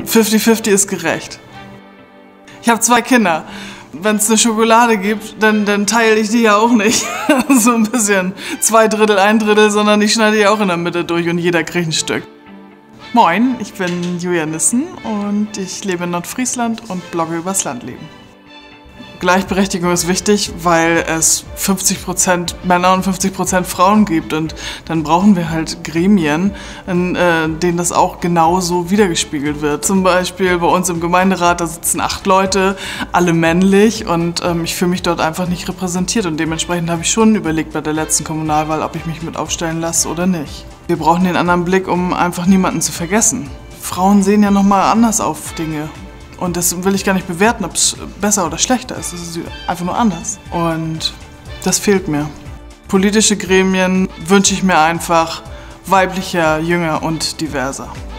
50-50 ist gerecht. Ich habe 2 Kinder. Wenn es eine Schokolade gibt, dann teile ich die ja auch nicht. So ein bisschen 2 Drittel, 1 Drittel, sondern ich schneide die auch in der Mitte durch und jeder kriegt ein Stück. Moin, ich bin Julia Nissen und ich lebe in Nordfriesland und blogge übers Landleben. Gleichberechtigung ist wichtig, weil es 50% Männer und 50% Frauen gibt und dann brauchen wir halt Gremien, in denen das auch genauso wiedergespiegelt wird. Zum Beispiel bei uns im Gemeinderat, da sitzen 8 Leute, alle männlich und ich fühle mich dort einfach nicht repräsentiert und dementsprechend habe ich schon überlegt bei der letzten Kommunalwahl, ob ich mich mit aufstellen lasse oder nicht. Wir brauchen den anderen Blick, um einfach niemanden zu vergessen. Frauen sehen ja nochmal anders auf Dinge. Und das will ich gar nicht bewerten, ob es besser oder schlechter ist. Es ist einfach nur anders. Und das fehlt mir. Politische Gremien wünsche ich mir einfach weiblicher, jünger und diverser.